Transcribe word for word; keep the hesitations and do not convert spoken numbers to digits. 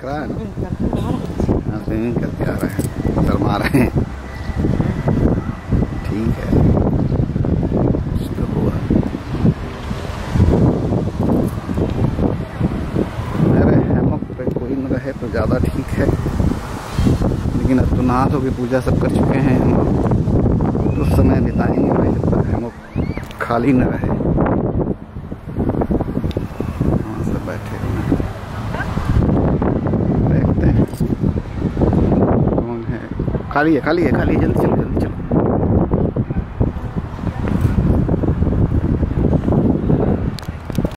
रहा है ना। हाँ स्विमिंग करके आ रहे हैं, शर्मा रहे हैं। ठीक है कुछ तो हुआ। मेरे हैमक पे कोई न रहे तो ज़्यादा ठीक है, लेकिन अब तो नहा धो के पूजा सब कर चुके हैं हम, तो उस समय बिताएंगे भाई जब तक हैमक खाली न रहे। वहाँ सब बैठे हुए देखते हैं कौन है। खाली है खाली है खाली है, जल्दी चलो जल्दी चलो।